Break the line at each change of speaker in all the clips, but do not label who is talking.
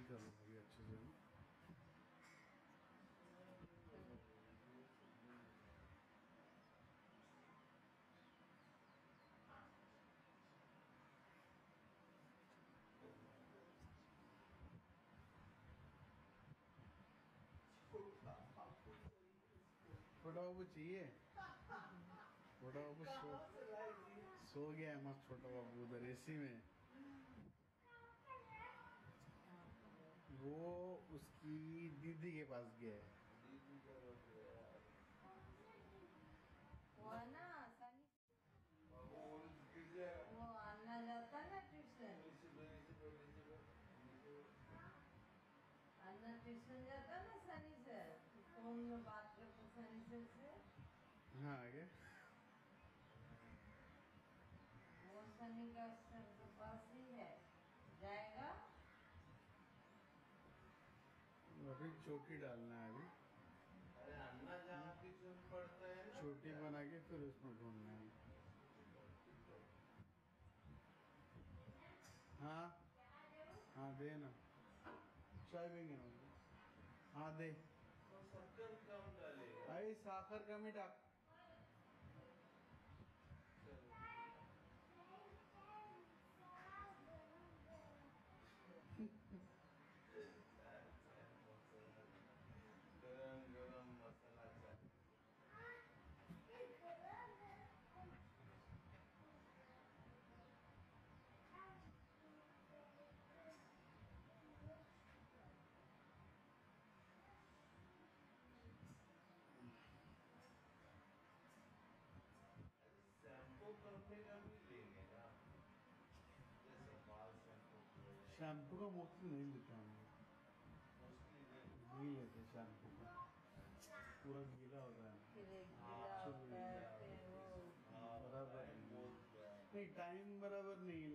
कर लो अभी अच्छे से। छोटा बाबू चाहिए? छोटा बाबू सो गया है मस्त छोटा बाबू उधर एसी में। वो उसकी दीदी के पास गया है।
वो है ना सनी, वो आना जाता है ना ट्यूशन, आना ट्यूशन जाता है ना सनी सर, फोन में बात करते सनी सर से।
हाँ आगे
वो सनी का सर के पास ही है, जाएगा।
अभी चोटी डालना है अभी।
अरे अन्ना जहाँ ट्यूशन पढ़ता है ना,
चोटी बना के फिर उसमें ढूंढना है। हाँ हाँ दे ना, चाय देंगे ना। हाँ दे।
तो शक्कर कम डालेगा।
अरे साखर कम ही डाल।
गरम गरम मसाला चाय। शैम्पू कंपनी का भी लेंगे ना, जैसे बाल शैम्पू
शैम्पू का मोस्टली नहीं लेते हम लोग,
मोस्टली
नहीं लेते शैम्पू का, पूरा गीला होता है।
फिर एक गिला होता है, फिर वो
बराबर नहीं, टाइम बराबर नहीं।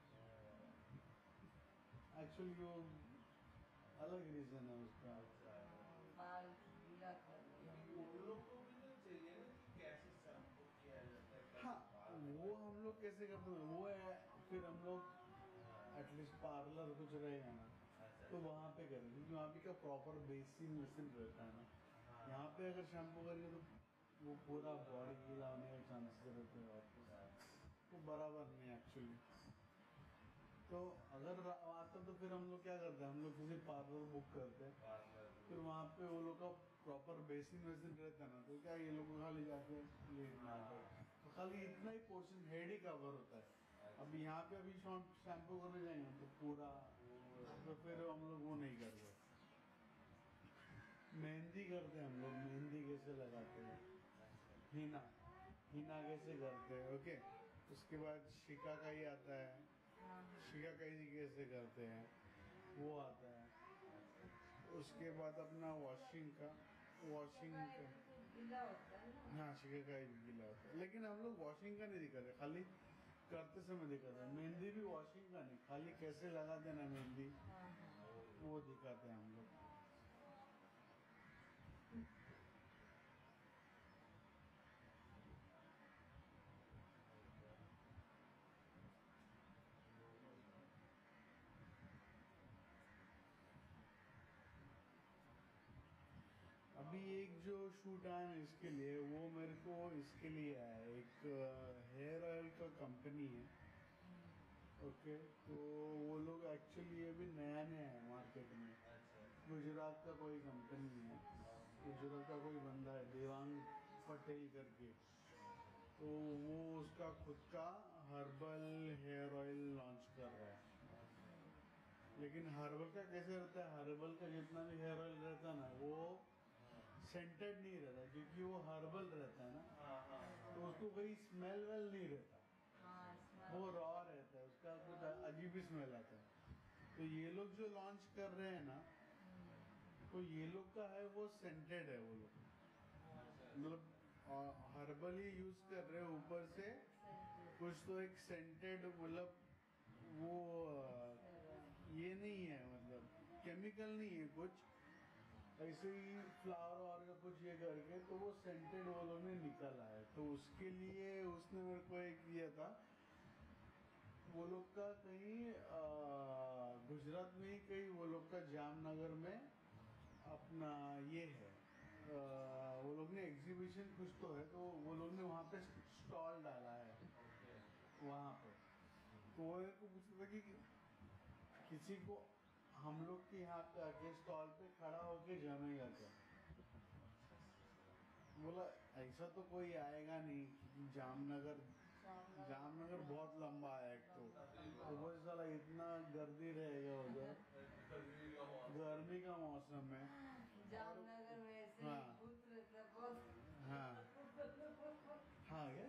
एक्चुअली वो अलग रीजन है उसका।
बाल गीला कर दिया।
उन लोग को भी तो चाहिए ना कि कैसे शैम्पू किया जाता है, कैसे
हाँ
बाल
वो हम लोग कैसे करते हैं वो है, फिर हम लोग एटलीस्ट पार्लर कुछ रहेगा ना तो वहाँ पे करें, क्योंकि वहाँ पे का प्रॉपर बेसिन वेसिन रहता है ना। यहाँ पे अगर शैम्पू करेंगे तो वो पूरा बॉडी गीला होने के चांसेस रहते हैं वापस, वो बराबर नहीं एक्चुअली। तो अगर आता तो फिर हम लोग क्या करते हैं, हम लोग किसी पार्लर बुक करते हैं, फिर वहाँ पे वो लोग का प्रॉपर बेसिन वेसिन रहता है ना, तो क्या ये लोग खाली जाके लेना तो खाली इतना ही पोर्शन हेड ही कवर होता है। अब यहाँ पे अभी शैम्पू करने जाएंगे तो पूरा, तो फिर हम लोग वो नहीं करते। मेहंदी करते हैं हम लोग, मेहंदी कैसे लगाते हैं, हिना हिना कैसे करते हैं, ओके। उसके बाद शिका का ही आता है, शिका कैसी कैसे करते हैं वो आता है। उसके बाद अपना वॉशिंग का
गीला होता है ना।
हाँ शिका का ही गीला होता है, लेकिन हम लोग वॉशिंग का नहीं दिखाते, खाली करते समय दिखाते हैं। मेहंदी भी वॉशिंग का नहीं, खाली कैसे लगा देना मेहंदी वो दिखाते हैं हम लोग। अभी एक जो शूट आया ना इसके लिए, वो मेरे को इसके लिए आया है, एक हेयर ऑयल का कंपनी है, ओके। तो वो लोग एक्चुअली अभी नया नया है मार्केट में, गुजरात का कोई कंपनी है, गुजरात का कोई बंदा है देवांग पटेल करके, तो वो उसका खुद का हर्बल हेयर ऑयल लॉन्च कर रहा है। लेकिन हर्बल का कैसे रहता है, हर्बल का जितना भी हेयर ऑयल रहता है ना वो सेंटेड नहीं रहता, क्योंकि वो हर्बल रहता है ना, तो उसको कोई स्मेल वेल नहीं रहता, वो रॉ रहता है, उसका कुछ अजीब ही स्मेल आता है। तो ये लोग जो लॉन्च कर रहे हैं ना, तो ये लोग का है वो सेंटेड है, वो लोग मतलब हर्बल ही यूज कर रहे हैं, ऊपर से कुछ तो एक सेंटेड, मतलब वो ये नहीं है, मतलब केमिकल नहीं है कुछ, ऐसे ही फ्लावर और का कुछ ये करके तो वो सेंटेड वो लोग ने निकाला है। तो उसके लिए उसने मेरे को एक दिया था, वो लोग का कहीं गुजरात में ही कई वो लोग का जामनगर में अपना ये है, वो लोग ने एग्जीबिशन कुछ तो है, तो वो लोग ने वहाँ पे स्टॉल डाला है
ओके।
वहाँ पे। तो वो मेरे को पूछा था कि किसी को हम लोग के यहाँ पे आके स्टॉल पे खड़ा होके जमेगा क्या। बोला ऐसा तो कोई आएगा नहीं, क्योंकि जामनगर बहुत लंबा है एक तो वो साला इतना गर्दी रहेगा उधर,
गर्मी का मौसम।
गर्मी का मौसम है।
जामनगर में ऐसे
हाँ।
ही भूत रहता बहुत।
हाँ हाँ क्या,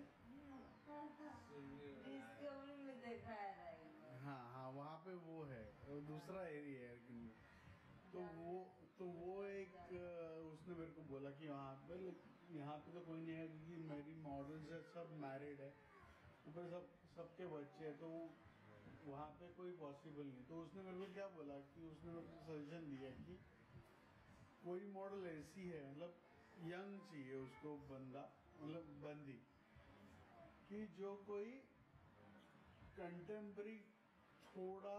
डिस्कवरी में देखा है राइट।
हाँ हाँ वहाँ पे वो है, वो दूसरा एरिया है लेकिन तो वो एक उसने मेरे को बोला कि वहाँ पे यहाँ पे तो कोई नहीं है, क्योंकि मेरी मॉडल्स है सब मैरिड है, ऊपर सबके बच्चे हैं, तो वहाँ पे कोई पॉसिबल नहीं। तो उसने मेरे को क्या बोला कि उसने मेरे को सजेशन दिया कि कोई मॉडल ऐसी है, मतलब यंग चाहिए उसको बंदा, मतलब बंदी कि जो कोई कंटेम्प्रेरी थोड़ा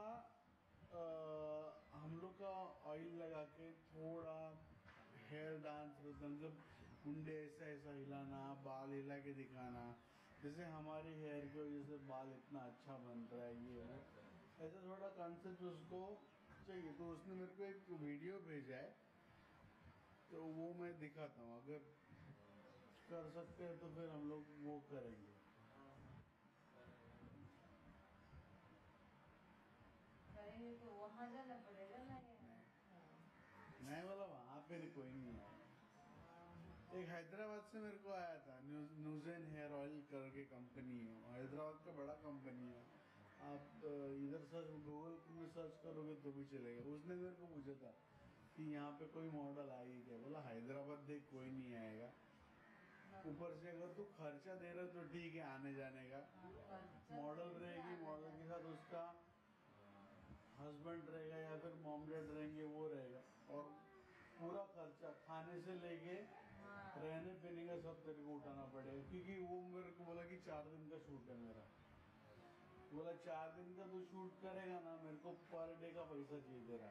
हम लोग का ऑयल लगा के थोड़ा हेयर डांस, मतलब मुंडे ऐसा ऐसा हिलाना, बाल हिला के दिखाना, जैसे हमारे हेयर की वजह से बाल इतना अच्छा बन रहा है ये वो, ऐसा थोड़ा कॉन्सेप्ट उसको चाहिए। तो उसने मेरे को एक वीडियो भेजा है, तो वो मैं दिखाता हूँ, अगर कर सकते हैं तो फिर हम लोग वो करेंगे।
करेंगे तो वहाँ जाना पड़ेगा ना यहाँ।
नहीं वाला वहाँ पे कोई नहीं है। एक हैदराबाद से मेरे को आया था, न्यूज़ेन हेयर ऑयल करके कंपनी है, हैदराबाद का बड़ा कंपनी है। आप इधर सर्च गूगल में सर्च करोगे तो भी चलेगा। उसने मेरे को पूछा था कि यहाँ पे कोई मॉडल आई क्या, बोला हैदराबाद देख कोई नहीं आएगा, ऊपर से अगर तू खर्चा दे रहा तो ठीक है आने जाने का, मॉडल रहेगी, मॉडल के साथ उसका हस्बैंड रहेगा या फिर मॉम डैड रहेंगे वो रहेगा, और पूरा खर्चा खाने से लेके रहने पीने का सब तेरे को उठाना पड़ेगा। क्योंकि वो मेरे को बोला कि 4 दिन का शूट है मेरा, बोला 4 दिन का तू शूट करेगा ना, मेरे को पर डे का पैसा चाहिए तेरा,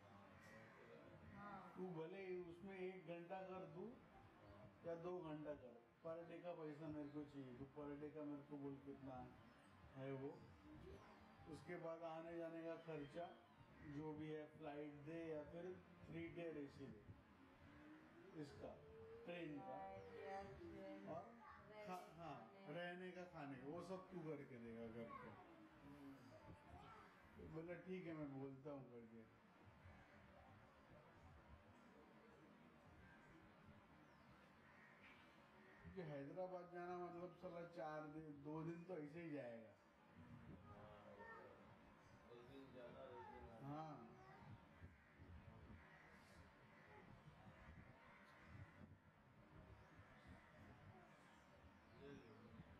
तू भले उसमें 1 घंटा कर दूँ या 2 घंटा कर, पर डे का पैसा मेरे को चाहिए। तो पर डे का मेरे को बोल कितना है वो, उसके बाद आने जाने का खर्चा जो भी है, फ्लाइट दे या फिर 3 टायर AC दे, इसका ट्रेन का, और हाँ रहने का खाने का वो सब तू करके देगा घर पे। तो बोला ठीक है मैं बोलता हूँ करके। क्योंकि हैदराबाद जाना मतलब साला 4 दिन 2 दिन तो ऐसे ही जाएगा।
एक दिन जाना एक दिन आना।
हाँ
ले लो।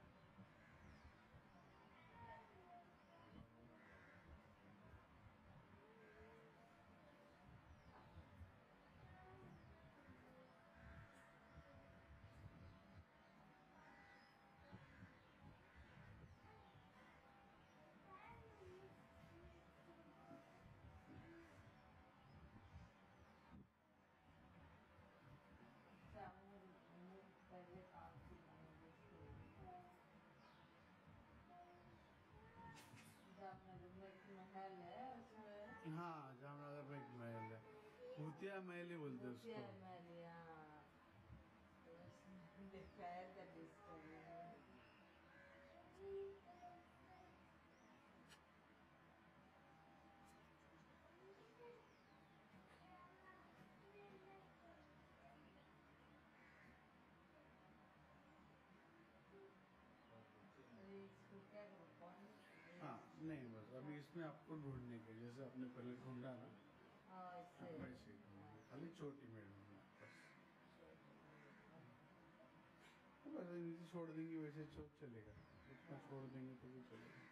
पहले काफी जामनगर में एक महल है उसमें।
हाँ जामनगर में एक महल है, भूतिया महल ही बोलते हैं उसको।
महल, हाँ। तो उसमें दिखाया था डिस्कवरी में। अरे इसको क्या करो कौन।
हाँ नहीं बस अभी इसमें आपको ढूंढने के, जैसे आपने पहले ढूंढा ना,
हाँ
आप
इससे।
वैसे ही ढूंढना, खाली छोटी में ढूंढना बस। तो वैसे नीचे छोड़ देंगे वैसे चलेगा, इतना छोड़ देंगे तो भी चलेगा।